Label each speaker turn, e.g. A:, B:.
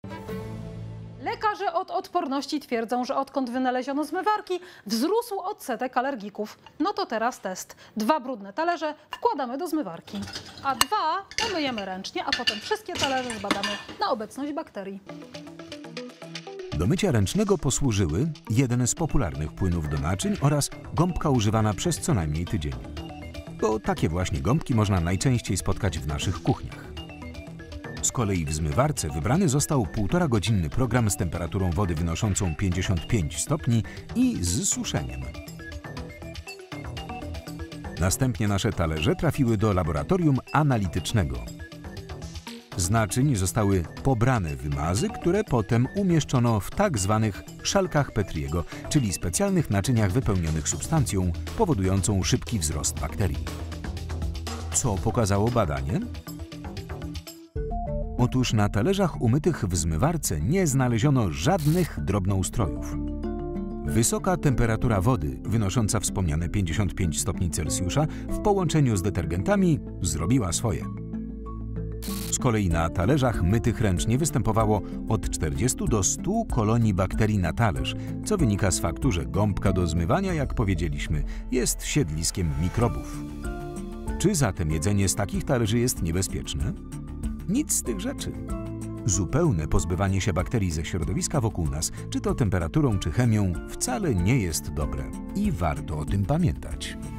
A: Lekarze od odporności twierdzą, że odkąd wynaleziono zmywarki, wzrósł odsetek alergików. No to teraz test. 2 brudne talerze wkładamy do zmywarki, a 2 umyjemy ręcznie, a potem wszystkie talerze zbadamy na obecność bakterii.
B: Do mycia ręcznego posłużyły jeden z popularnych płynów do naczyń oraz gąbka używana przez co najmniej tydzień. Bo takie właśnie gąbki można najczęściej spotkać w naszych kuchniach. Z kolei w zmywarce wybrany został 1,5-godzinny program z temperaturą wody wynoszącą 55 stopni i z suszeniem. Następnie nasze talerze trafiły do laboratorium analitycznego. Z naczyń zostały pobrane wymazy, które potem umieszczono w tak zwanych szalkach Petriego, czyli specjalnych naczyniach wypełnionych substancją powodującą szybki wzrost bakterii. Co pokazało badanie? Otóż na talerzach umytych w zmywarce nie znaleziono żadnych drobnoustrojów. Wysoka temperatura wody, wynosząca wspomniane 55 stopni Celsjusza, w połączeniu z detergentami zrobiła swoje. Z kolei na talerzach mytych ręcznie występowało od 40 do 100 kolonii bakterii na talerz, co wynika z faktu, że gąbka do zmywania, jak powiedzieliśmy, jest siedliskiem mikrobów. Czy zatem jedzenie z takich talerzy jest niebezpieczne? Nic z tych rzeczy. Zupełne pozbywanie się bakterii ze środowiska wokół nas, czy to temperaturą, czy chemią, wcale nie jest dobre i warto o tym pamiętać.